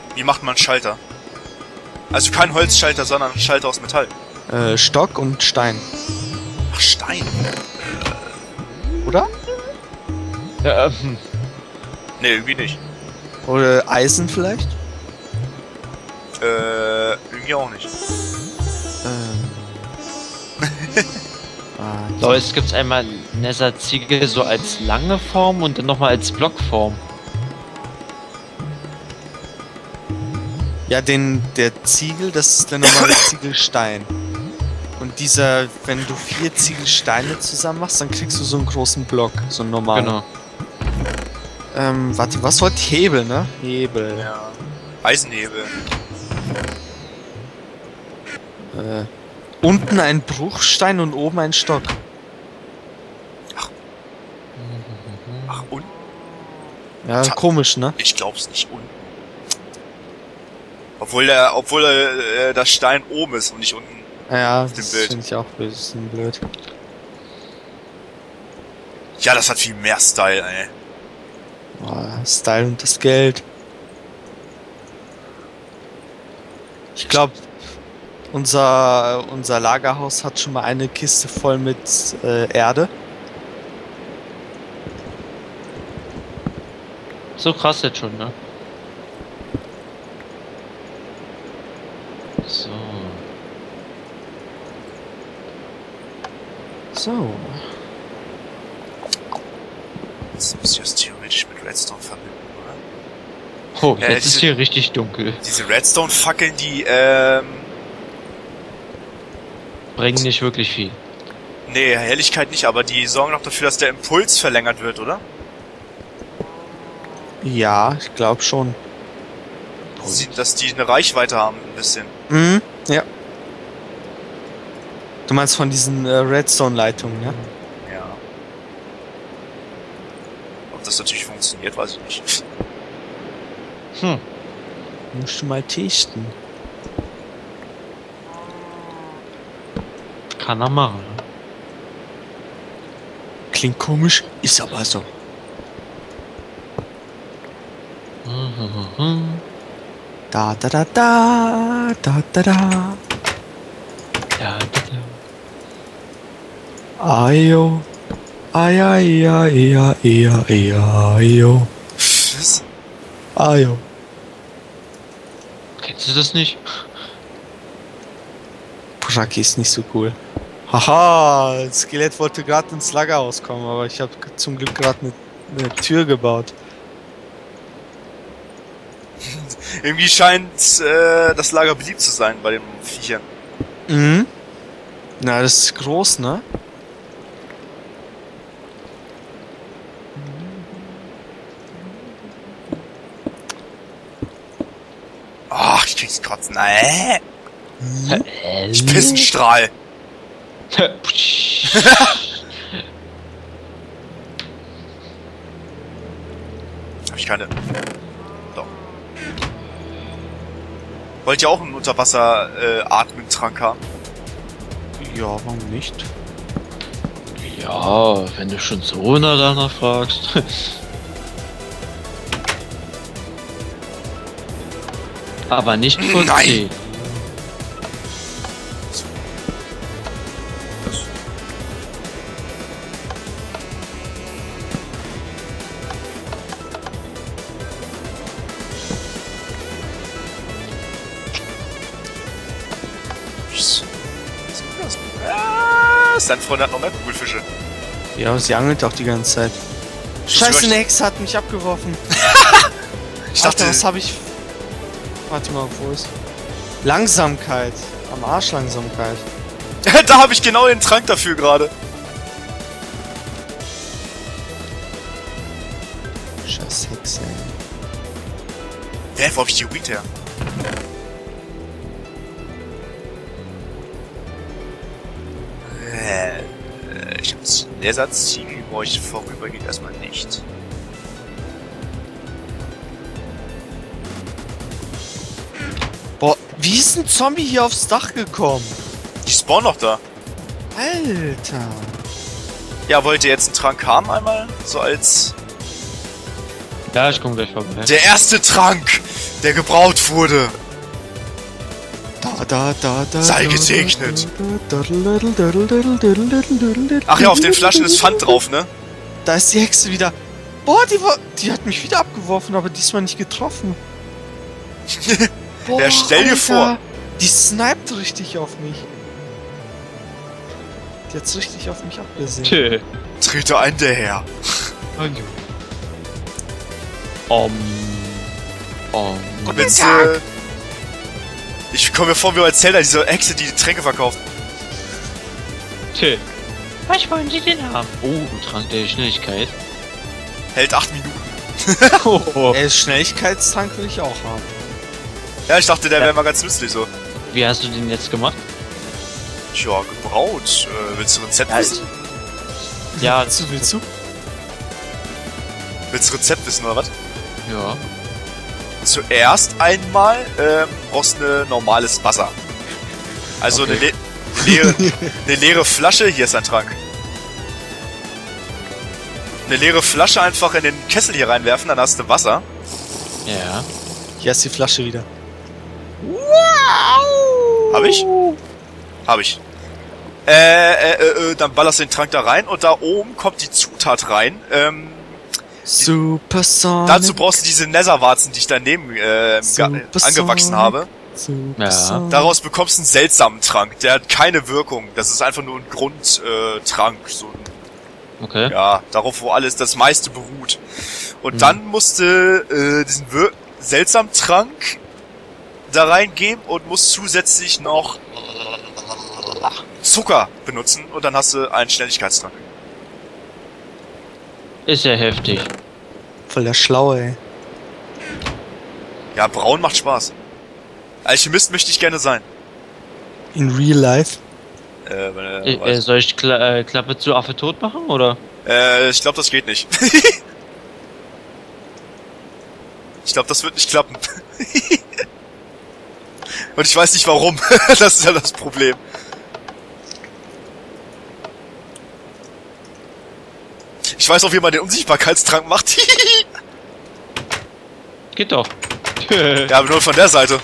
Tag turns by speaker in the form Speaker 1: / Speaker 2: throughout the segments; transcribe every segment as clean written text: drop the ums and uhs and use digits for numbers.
Speaker 1: Wie macht man einen Schalter? Also kein Holzschalter, sondern ein Schalter aus Metall.
Speaker 2: Stock und Stein.
Speaker 1: Ach, Stein.
Speaker 2: Oder?
Speaker 3: Ja,
Speaker 1: Nee, irgendwie nicht.
Speaker 2: Oder Eisen vielleicht?
Speaker 1: Irgendwie auch nicht.
Speaker 3: so, jetzt gibt's einmal Nether-Ziegel so als lange Form und dann nochmal als Blockform.
Speaker 2: Ja, der Ziegel, das ist der normale Ziegelstein. Und dieser, wenn du 4 Ziegelsteine zusammen machst, dann kriegst du so einen großen Block, so einen normalen.
Speaker 3: Genau.
Speaker 2: Warte, was wollte Hebel, ne? Hebel.
Speaker 1: Ja. Eisenhebel.
Speaker 2: Unten ein Bruchstein und oben ein Stock.
Speaker 1: Ach, und?
Speaker 2: Ja, komisch, ne?
Speaker 1: Ich glaub's nicht unten. Obwohl der Stein oben ist und nicht unten.
Speaker 2: Ja,
Speaker 1: dem
Speaker 2: das
Speaker 1: Bild.
Speaker 2: finde ich auch bisschen blöd.
Speaker 1: Ja, das hat viel mehr Style, ey.
Speaker 2: Style und das Geld. Ich glaube, unser Lagerhaus hat schon mal eine Kiste voll mit Erde.
Speaker 3: So krass jetzt schon, ne? So.
Speaker 2: So.
Speaker 1: Das muss ich das theoretisch mit Redstone verbinden, oder?
Speaker 3: Oh,
Speaker 1: Ja,
Speaker 3: jetzt ist hier richtig dunkel.
Speaker 1: Diese Redstone-Fackeln, die,
Speaker 3: Bringen nicht wirklich viel.
Speaker 1: nee, Helligkeit nicht, aber die sorgen doch dafür, dass der Impuls verlängert wird, oder?
Speaker 2: Ja, ich glaube schon.
Speaker 1: Dass die eine Reichweite haben, ein bisschen.
Speaker 2: Mhm, ja. Du meinst von diesen Redstone-Leitungen, ne?
Speaker 1: Ja. Ob das natürlich funktioniert, weiß ich nicht.
Speaker 2: Musst du mal testen.
Speaker 3: Kann er machen.
Speaker 2: Klingt komisch, ist aber so. Da da da da da da da.
Speaker 3: Ja, bitte.
Speaker 2: Ayo. Ay ay ay ay ay ayo.
Speaker 1: Was?
Speaker 2: Ayo.
Speaker 3: Kennst du das nicht?
Speaker 2: Braki ist nicht so cool. Haha, das Skelett wollte gerade ins Lagerhaus kommen, aber ich habe zum Glück gerade eine Tür gebaut.
Speaker 1: Irgendwie scheint das Lager beliebt zu sein bei den Viechern.
Speaker 2: Mhm. Na, das ist groß, ne?
Speaker 1: Ach, ich krieg's kotzen. Ich Pissenstrahl. Hab ich keine. Doch. Wollt ihr auch einen Unterwasser-Atmentrank haben?
Speaker 2: Ja, warum nicht?
Speaker 3: Ja, wenn du schon so danach fragst. Aber nicht von
Speaker 1: Nein.
Speaker 3: C.
Speaker 1: Sein Freund hat noch mehr Kugelfische.
Speaker 2: Ja, sie angelt auch die ganze Zeit. Scheiße, eine Hexe hat mich abgeworfen.
Speaker 1: Ich dachte,
Speaker 2: Alter, was habe ich... Warte mal, wo ist... Langsamkeit. Am Arsch Langsamkeit.
Speaker 1: da habe ich genau den Trank dafür gerade.
Speaker 2: Scheiß Hexe, ey.
Speaker 1: Wo hab ich die Weed her? Ich hab einen Ersatzziegel, wo ich vorübergeht erstmal nicht.
Speaker 2: Boah, wie ist ein Zombie hier aufs Dach gekommen?
Speaker 1: Die spawnen noch da.
Speaker 2: Alter.
Speaker 1: Ja, wollt ihr jetzt einen Trank haben einmal? So als...
Speaker 3: Ja, ich komme gleich vorbei.
Speaker 1: Der erste Trank! der gebraut wurde.
Speaker 2: Da.
Speaker 1: Sei gesegnet. Ach ja, auf den Flaschen ist Pfand drauf, ne?
Speaker 2: Da ist die Hexe wieder. Boah, die hat mich wieder abgeworfen, aber diesmal nicht getroffen. Boah,
Speaker 1: Ja, stell dir
Speaker 2: Alter,
Speaker 1: vor.
Speaker 2: Die sniped richtig auf mich. Die hat's richtig auf mich abgesehen.
Speaker 3: Tö.
Speaker 1: Trete ein, der Herr.
Speaker 2: Guten Tag.
Speaker 1: Ich komme mir vor, wie bei Zelda, diese Hexe, die Tränke verkauft.
Speaker 3: Tö. Was wollen Sie denn haben? Oh, Trank der Schnelligkeit.
Speaker 1: Hält 8 Minuten.
Speaker 3: Oh.
Speaker 2: Schnelligkeitstank will ich auch haben.
Speaker 1: Ja, ich dachte, der wäre mal ganz nützlich so.
Speaker 3: Wie hast du den jetzt gemacht?
Speaker 1: Tja, gebraut. Willst du Rezept wissen?
Speaker 3: Ja,
Speaker 2: Willst du?
Speaker 1: Willst du Rezept wissen, oder was?
Speaker 3: ja.
Speaker 1: Zuerst einmal brauchst du ein normales Wasser. Also
Speaker 3: Okay.
Speaker 1: eine leere Flasche, hier ist ein Trank. Eine leere Flasche einfach in den Kessel hier reinwerfen, dann hast du Wasser.
Speaker 3: Ja.
Speaker 2: Hier ist die Flasche wieder.
Speaker 1: Hab ich? Hab ich. Dann ballerst du den Trank da rein und da oben kommt die Zutat rein.
Speaker 2: Super Sonic.
Speaker 1: Dazu brauchst du diese Netherwarzen, die ich daneben angewachsen habe.
Speaker 3: Ja.
Speaker 1: Daraus bekommst du einen seltsamen Trank. Der hat keine Wirkung. Das ist einfach nur ein Grundtrank. So ein,
Speaker 3: Okay.
Speaker 1: ja, darauf, wo alles, das meiste beruht. Und dann musst du diesen seltsamen Trank da reingeben und musst zusätzlich noch Zucker benutzen und dann hast du einen Schnelligkeitstrank.
Speaker 3: Ist ja heftig.
Speaker 2: Voll der Schlaue, ey.
Speaker 1: Ja, braun macht Spaß. Alchemist möchte ich gerne sein.
Speaker 2: In real life.
Speaker 3: Soll ich Klappe zu Affe tot machen, oder?
Speaker 1: Ich glaube, das geht nicht. Ich glaube, das wird nicht klappen. Und ich weiß nicht warum. Das ist ja das Problem. Ich weiß auch, wie man den Unsichtbarkeitstrank macht.
Speaker 3: Geht doch.
Speaker 1: Ja, aber nur von der Seite.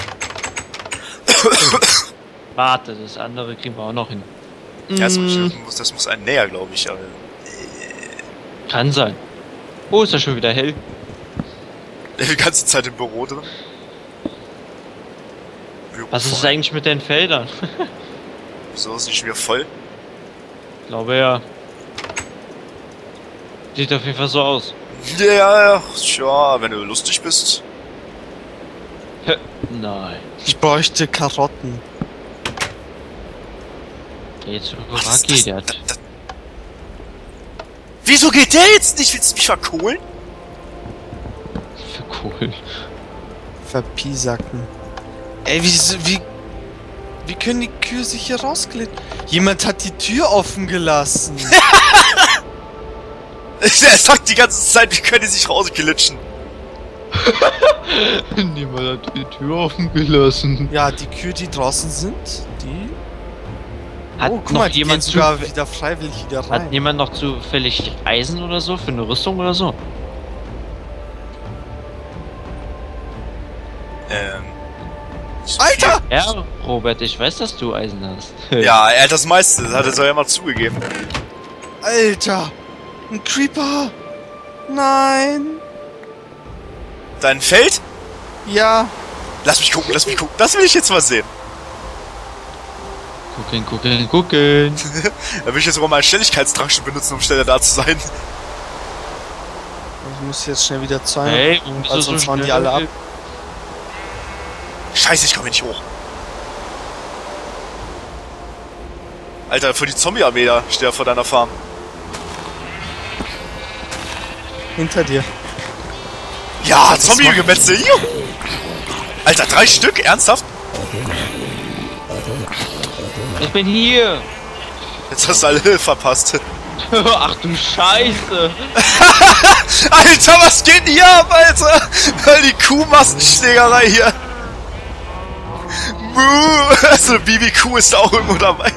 Speaker 3: Warte, das andere kriegen wir auch noch hin.
Speaker 1: Ja, das muss ein näher, glaube ich. Aber
Speaker 3: Kann sein. Oh, ist ja schon wieder hell.
Speaker 1: die ganze Zeit im Büro drin.
Speaker 3: Was ist eigentlich mit den Feldern?
Speaker 1: So, ist nicht schon wieder voll.
Speaker 3: Glaube ja. Sieht auf jeden Fall so aus.
Speaker 1: Ja, tja, wenn du lustig bist.
Speaker 3: Nein.
Speaker 2: Ich bräuchte Karotten.
Speaker 3: Jetzt
Speaker 1: Was ist
Speaker 3: Raki, der hat.
Speaker 1: Wieso geht der jetzt nicht? Willst du mich verkohlen?
Speaker 3: Cool.
Speaker 2: Verpiesacken. Ey, wie können die Kühe sich hier rausglitten? Jemand hat die Tür offen gelassen.
Speaker 1: Er sagt die ganze Zeit, wie können die sich rausglitschen?
Speaker 3: Niemand hat die Tür offen gelassen.
Speaker 2: Ja, die Kühe, die draußen sind, die...
Speaker 3: Hat
Speaker 2: oh, guck
Speaker 3: noch
Speaker 2: mal, die
Speaker 3: jemand
Speaker 2: gehen sogar wieder freiwillig wieder rein.
Speaker 3: Hat jemand noch zufällig Eisen oder so für eine Rüstung oder so?
Speaker 2: Alter!
Speaker 3: Ja, Robert, ich weiß, dass du Eisen hast.
Speaker 1: Ja, er hat das meiste, das hat er so ja mal zugegeben.
Speaker 2: Alter! Ein Creeper! Nein!
Speaker 1: Dein Feld?
Speaker 2: Ja!
Speaker 1: Lass mich gucken, das will ich jetzt mal sehen.
Speaker 3: Gucken.
Speaker 1: Da will ich jetzt aber meinen Schnelligkeitstrank schon benutzen, um schneller da zu sein.
Speaker 2: Ich muss jetzt schnell wieder zeigen.
Speaker 3: Hey,
Speaker 2: weil sonst hauen die alle ab.
Speaker 1: Scheiße, ich komme hier nicht hoch. Alter, für die Zombie-Armee da steht er vor deiner Farm.
Speaker 2: Hinter dir.
Speaker 1: Ja, Zombie-Gemetzel, juhu! Alter, 3 Stück? Ernsthaft?
Speaker 3: Ich bin hier.
Speaker 1: Jetzt hast du alle verpasst.
Speaker 3: Ach du Scheiße.
Speaker 1: Alter, was geht denn hier ab, Alter? Weil die Kuhmassenschlägerei hier. Also, BB-Kuh ist da auch irgendwo dabei.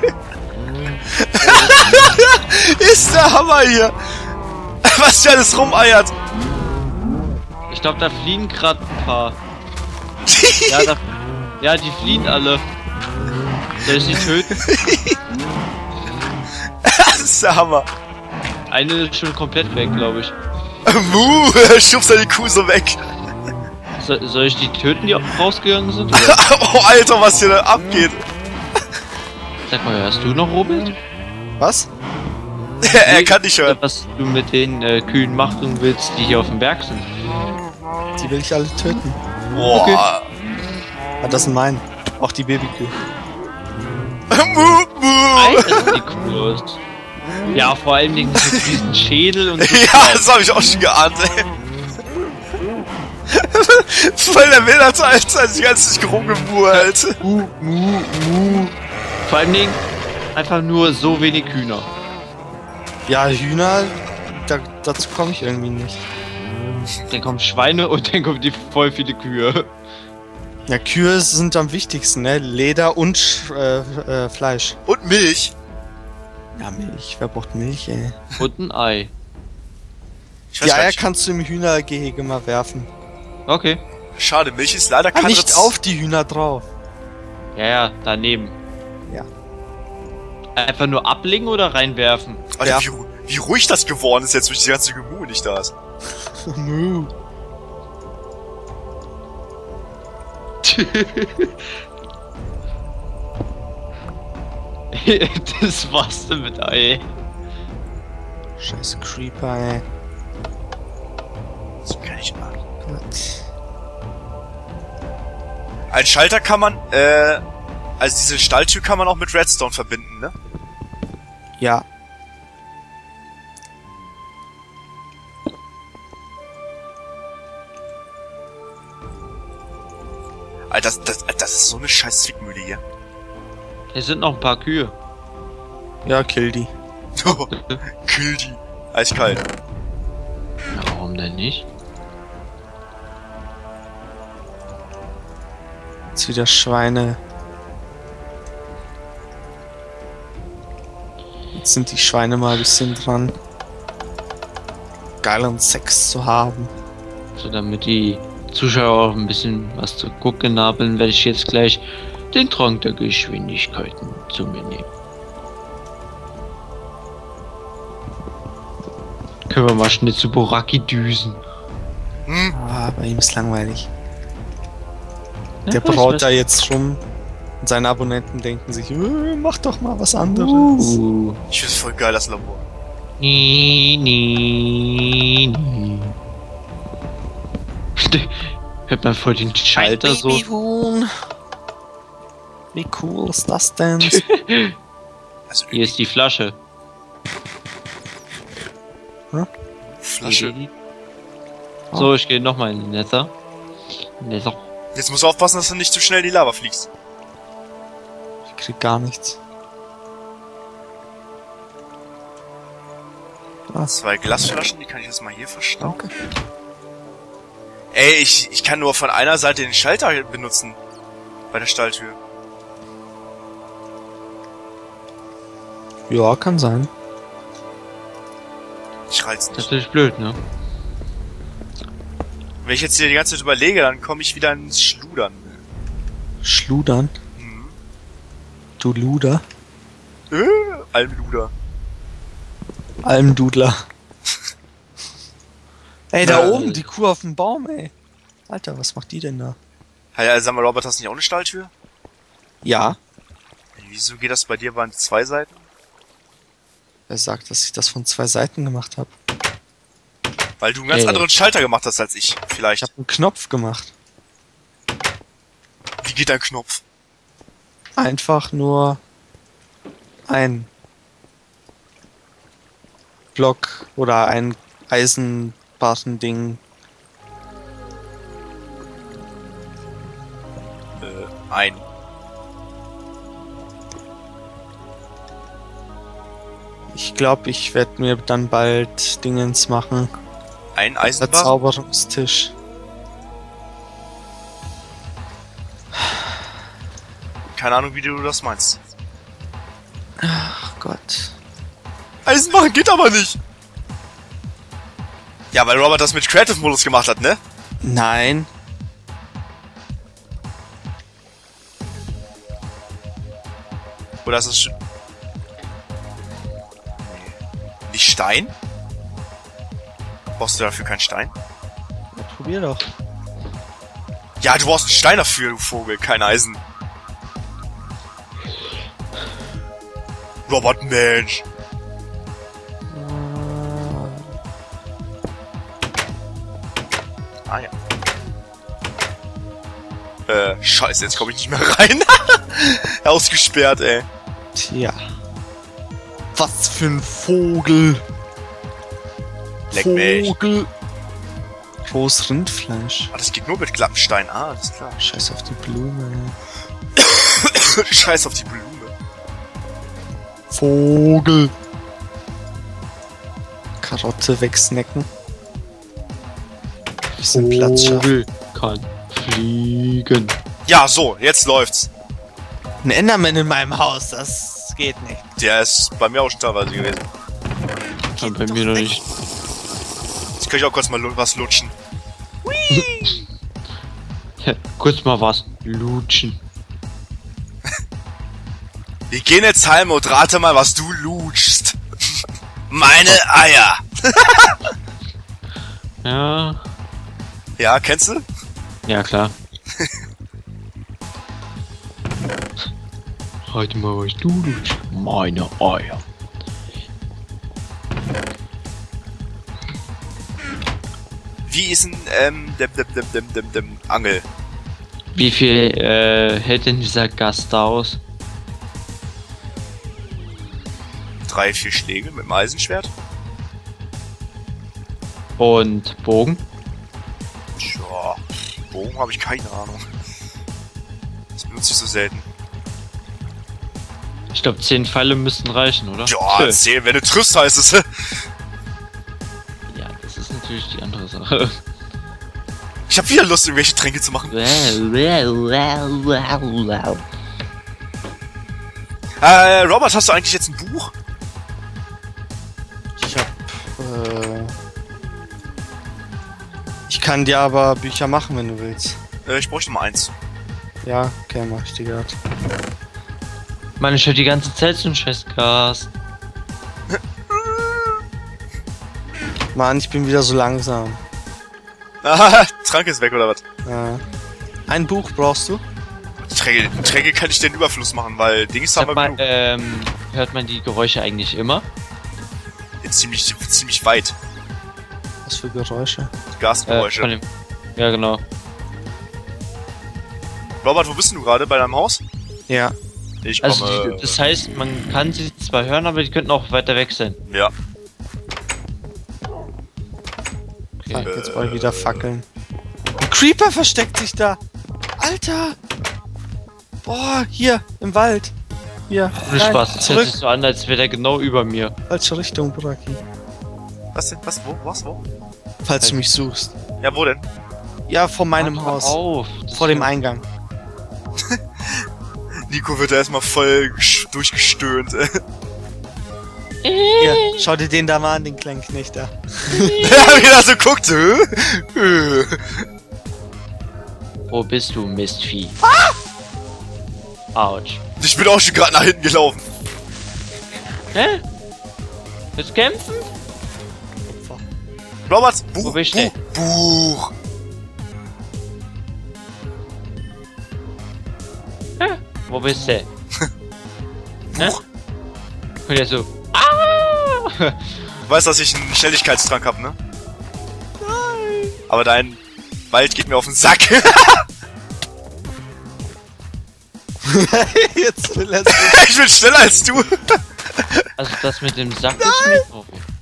Speaker 1: Ist der Hammer hier. Was hier alles rumeiert.
Speaker 3: Ich glaube, da fliegen gerade ein paar. Ja, die fliehen alle. Soll ich sie töten?
Speaker 1: Das ist der Hammer.
Speaker 3: Eine ist schon komplett weg, glaube ich.
Speaker 1: Schubst er die Kuh so weg.
Speaker 3: Soll ich die töten, die auch rausgegangen sind? Oder?
Speaker 1: Oh, Alter, was hier da abgeht.
Speaker 3: Sag mal, hörst du noch, Robert?
Speaker 2: Was?
Speaker 1: Er kann nicht hören.
Speaker 3: Was du mit den Kühen machen willst, die hier auf dem Berg sind.
Speaker 2: Die will ich alle töten.
Speaker 1: Boah.
Speaker 3: Okay.
Speaker 2: Ah, das sind meine. Auch die Babykühe.
Speaker 3: Alter, sieht die cool aus. Ja, vor allem mit diesem Schädel und so.
Speaker 1: Ja, das habe ich auch schon geahnt, ey. Voll der Wilder, Alter, die ganze Zeit rumgemurrt.
Speaker 3: Vor allen Dingen einfach nur so wenig Hühner.
Speaker 2: Ja, Hühner, dazu komme ich irgendwie nicht.
Speaker 3: Dann kommen Schweine und dann kommen die voll viele Kühe.
Speaker 2: Ja, Kühe sind am wichtigsten, ne? Leder und Fleisch.
Speaker 1: Und Milch.
Speaker 2: Ja, Milch. Wer braucht Milch, ey?
Speaker 3: Und ein Ei.
Speaker 1: Ich weiß
Speaker 2: Die
Speaker 1: gar
Speaker 2: Eier
Speaker 1: nicht.
Speaker 2: kannst du im Hühnergehege mal werfen.
Speaker 3: Okay.
Speaker 1: Schade, Milch ist leider kein
Speaker 2: Nicht auf die Hühner drauf.
Speaker 3: Ja, daneben.
Speaker 2: Ja.
Speaker 3: Einfach nur ablegen oder reinwerfen?
Speaker 1: Alter,
Speaker 2: Ja.
Speaker 1: wie ruhig das geworden ist jetzt, durch die ganze Gemüse nicht da ist.
Speaker 3: Das war's denn mit Ei.
Speaker 2: Scheiß Creeper, ey.
Speaker 1: Das kann ich machen.
Speaker 2: Gott.
Speaker 1: Ein Schalter kann man, also diese Stalltür kann man auch mit Redstone verbinden, ne?
Speaker 2: Ja.
Speaker 1: Alter, das ist so eine scheiß Zwickmühle hier.
Speaker 3: Hier sind noch ein paar Kühe.
Speaker 2: Ja, kill die.
Speaker 1: Kill die. Eiskalt.
Speaker 3: Ja, warum denn nicht?
Speaker 2: Jetzt wieder Schweine. Jetzt sind die Schweine mal ein bisschen dran. Geilen Sex zu haben.
Speaker 3: So, damit die Zuschauer auch ein bisschen was zu gucken haben, werde ich jetzt gleich den Trank der Geschwindigkeiten zu mir nehmen. Können wir mal schnell zu Boraki düsen.
Speaker 1: Hm?
Speaker 2: Ah, bei ihm ist langweilig.
Speaker 3: Ja,
Speaker 2: Der
Speaker 3: weiß,
Speaker 2: braut
Speaker 3: weiß.
Speaker 2: da jetzt rum. Und seine Abonnenten denken sich, mach doch mal was anderes.
Speaker 1: Ich find's voll geil, das Labor.
Speaker 3: Nie. Hört man voll den Schalter so.
Speaker 2: Babyhuhn. Wie cool ist das denn?
Speaker 1: Also
Speaker 3: Hier ist die Flasche.
Speaker 1: Flasche.
Speaker 3: So, ich gehe nochmal in den Nether.
Speaker 1: Jetzt musst du aufpassen, dass du nicht zu schnell in die Lava fliegst.
Speaker 2: Ich krieg gar nichts.
Speaker 1: Zwei Glasflaschen, die kann ich jetzt mal hier verstauen.
Speaker 2: Danke.
Speaker 1: Ey, ich kann nur von einer Seite den Schalter benutzen. Bei der Stalltür.
Speaker 2: Ja, kann sein.
Speaker 1: Ich reiz
Speaker 3: Das ist
Speaker 1: nicht.
Speaker 3: natürlich blöd, ne?
Speaker 1: Wenn ich jetzt hier die ganze Zeit überlege, dann komme ich wieder ins Schludern.
Speaker 2: Schludern?
Speaker 1: Mhm.
Speaker 2: Du Luder?
Speaker 1: Almluder.
Speaker 2: Almdudler. Ey, da
Speaker 3: Ja.
Speaker 2: oben, die Kuh auf dem Baum, ey. Alter, was macht die denn da?
Speaker 1: Hey, sag mal, Robert, hast du nicht auch eine Stalltür?
Speaker 2: Ja.
Speaker 1: Wieso geht das bei dir bei zwei Seiten?
Speaker 2: Wer sagt, dass ich das von zwei Seiten gemacht habe?
Speaker 1: Weil du einen ganz
Speaker 3: Ey.
Speaker 1: anderen Schalter gemacht hast als ich, vielleicht.
Speaker 2: Ich habe einen Knopf gemacht.
Speaker 1: Wie geht dein Knopf?
Speaker 2: Einfach nur ein Block oder ein Eisenbarren-Ding.
Speaker 1: Ein.
Speaker 2: Ich glaube, ich werde mir dann bald Dingens machen.
Speaker 1: Ein
Speaker 2: Der
Speaker 1: Eisenbahn?
Speaker 2: Zauberungstisch.
Speaker 1: Keine Ahnung, wie du das meinst.
Speaker 2: Ach Gott.
Speaker 1: Eisenbahn geht aber nicht! Ja, weil Robert das mit Creative Modus gemacht hat, ne?
Speaker 2: Nein.
Speaker 1: Oder ist es... Nee. Nicht Stein? Brauchst du dafür keinen Stein?
Speaker 2: Ja, probier doch.
Speaker 1: Ja, du brauchst einen Stein dafür, du Vogel, kein Eisen. Robert, Mensch. Ah ja. Scheiße, jetzt komme ich nicht mehr rein. Ausgesperrt, ey.
Speaker 2: Tja. Was für ein Vogel.
Speaker 1: Leck mich.
Speaker 2: Vogel. Rohes Rindfleisch.
Speaker 1: Ah, das geht nur mit Klappenstein. Ah, alles klar.
Speaker 2: Scheiß auf die Blume.
Speaker 1: Scheiß auf die Blume.
Speaker 2: Vogel. Karotte wegsnacken. Bisschen Platz schaffen.
Speaker 3: Vogel kann fliegen.
Speaker 1: Ja, so, jetzt läuft's.
Speaker 2: Ein Enderman in meinem Haus, das geht nicht.
Speaker 1: Der ist bei mir auch schon teilweise gewesen.
Speaker 3: Aber bei mir noch nicht.
Speaker 1: Jetzt kann ich auch kurz mal was lutschen.
Speaker 3: Ja, kurz mal was lutschen.
Speaker 1: Wir gehen jetzt heim und rate mal, was du lutschst. Meine Eier.
Speaker 3: Ja.
Speaker 1: Ja, kennst du?
Speaker 3: Ja, klar. Heute mal was du lutschst. Meine Eier.
Speaker 1: Wie ist ein, dem Angel?
Speaker 3: Wie viel hält denn dieser Gast aus?
Speaker 1: 3, 4 Schläge mit dem Eisenschwert?
Speaker 3: Und Bogen?
Speaker 1: Tja, Bogen habe ich keine Ahnung. Das benutze ich so selten.
Speaker 3: Ich glaube 10 Pfeile müssten reichen, oder?
Speaker 1: Ja, erzähl, wenn du triffst, heißt es.
Speaker 3: Ja, das ist natürlich die andere Sache.
Speaker 1: Ich habe wieder Lust, irgendwelche Tränke zu machen. Robert, hast du eigentlich jetzt ein Buch?
Speaker 2: Ich hab, ich kann dir aber Bücher machen, wenn du willst.
Speaker 1: Ich bräuchte mal eins.
Speaker 2: Ja, okay, mach ich dir grad.
Speaker 3: Mann, ich hör die ganze Zeit so einen Scheißcast.
Speaker 2: Mann, ich bin wieder so langsam.
Speaker 1: Ah, Trank ist weg, oder was?
Speaker 2: Ja. Ein Buch brauchst du?
Speaker 1: Tränke kann ich den Überfluss machen, weil Dings haben
Speaker 3: Sag
Speaker 1: wir
Speaker 3: mal,
Speaker 1: genug.
Speaker 3: hört man die Geräusche eigentlich immer?
Speaker 1: Ziemlich weit.
Speaker 2: Was für Geräusche?
Speaker 1: Gasgeräusche.
Speaker 3: Von dem... Ja, genau.
Speaker 1: Robert, wo bist du gerade? Bei deinem Haus?
Speaker 2: Ja.
Speaker 1: Ich komme...
Speaker 3: Also, das heißt, man kann sie zwar hören, aber die könnten auch weiter weg sein.
Speaker 1: ja.
Speaker 2: Fuck, jetzt brauche ich wieder Fackeln. Ein Creeper versteckt sich da! Alter! Boah, hier, im Wald. Hier.
Speaker 3: Ohne
Speaker 2: Nein,
Speaker 3: Spaß, das hört
Speaker 2: zurück.
Speaker 3: sich so an, als wäre der genau über mir.
Speaker 2: Falsche Richtung, Braki.
Speaker 1: Was denn? Was? Wo? Was? Wo?
Speaker 2: Falls du mich suchst.
Speaker 1: Ja, wo denn?
Speaker 2: Ja, vor meinem
Speaker 3: Mach
Speaker 2: Haus.
Speaker 3: auf.
Speaker 2: Vor dem Eingang.
Speaker 1: Nico wird da erstmal voll durchgestöhnt.
Speaker 2: Hier, schau dir den da mal an, den kleinen Knecht da.
Speaker 1: Wie er so guckt.
Speaker 3: Wo bist du, Mistvieh? Autsch.
Speaker 1: Ich bin auch schon gerade nach hinten gelaufen.
Speaker 3: Hä? Willst du kämpfen?
Speaker 1: Robert, Buch,
Speaker 3: Wo bist du?
Speaker 1: Buch.
Speaker 3: Hä? Wo bist du?
Speaker 1: Buch.
Speaker 3: Und der so. Ah!
Speaker 1: Du weißt, dass ich einen Schnelligkeitstrank hab, ne? Nein. Aber dein Wald geht mir auf den Sack.
Speaker 2: Jetzt will er
Speaker 1: Ich bin schneller als du.
Speaker 3: Also das mit dem Sack ist mir drauf.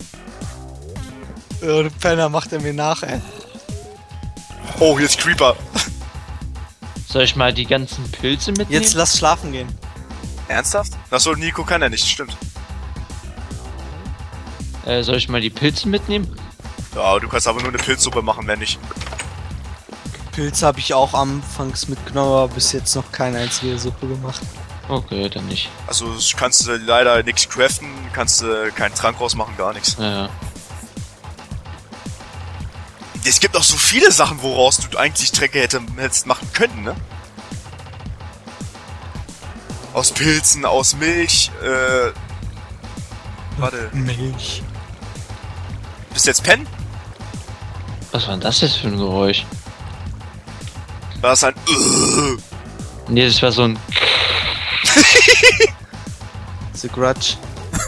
Speaker 2: Oh, der Penner macht er mir nach, ey.
Speaker 1: Oh, jetzt Creeper.
Speaker 3: Soll ich mal die ganzen Pilze mitnehmen?
Speaker 2: Jetzt lass schlafen gehen.
Speaker 1: Ernsthaft? Achso, Nico kann er nicht, stimmt.
Speaker 3: Soll ich mal die Pilze mitnehmen?
Speaker 1: Ja, du kannst aber nur eine Pilzsuppe machen, wenn nicht.
Speaker 2: Pilze habe ich auch anfangs mitgenommen, aber bis jetzt noch keine einzige Suppe gemacht.
Speaker 3: Okay, dann nicht.
Speaker 1: Also kannst du leider nichts craften, kannst du keinen Trank rausmachen, gar nichts.
Speaker 3: Ja.
Speaker 1: Es gibt auch so viele Sachen, woraus du eigentlich Tränke hättest machen können, ne? Aus Pilzen, aus Milch, warte.
Speaker 2: Milch.
Speaker 1: Bist du jetzt pennen?
Speaker 3: Was war denn das jetzt für ein Geräusch?
Speaker 1: War das ein
Speaker 3: Nee, das war so ein...
Speaker 2: The Grudge.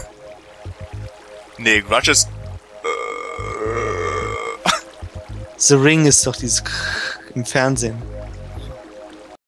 Speaker 1: Nee, Grudge ist
Speaker 2: The Ring ist doch dieses im Fernsehen.